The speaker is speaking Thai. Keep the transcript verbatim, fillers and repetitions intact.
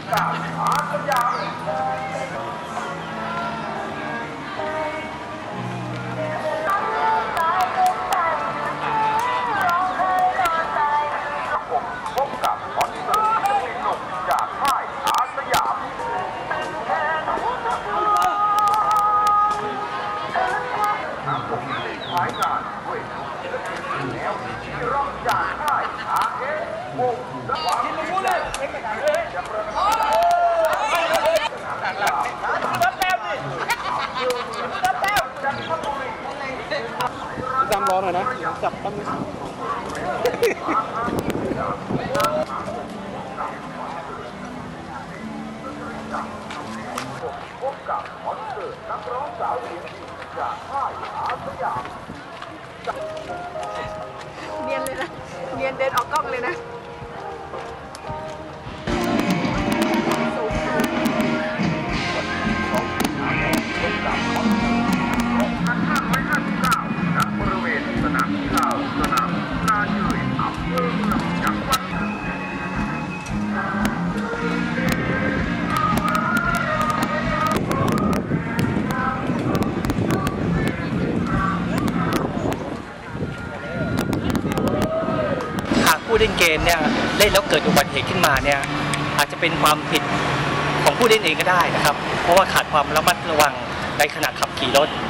สามอาสยามพบกับคอนเสิร์ตศิลปินหนุ่มจากค่ายอาสยามน้ำผมได้ขายงานด้วยศิลปินแนวที่ร้องจากค่ายอาเอวงและความที่รู้เลยจะประกอบจำร้อนหน่อยนะจับตั้งพบกับคอนเสิร์ตนักร้องสาวเสียงดีจากค่ายอาสยามเนียนเลยนะเนียนเดินออกกล้องเลยนะบริเวณสนามกีฬาสนามนาเฉยอำเภอเมืองจังหวัดหากผู้เล่นเกมเนี่ยเล่นแล้วเกิดอุบัติเหตุขึ้นมาเนี่ยอาจจะเป็นความผิดของผู้เล่นเองก็ได้นะครับเพราะว่าขาดความระมัดระวังในขณะขับขี่รถ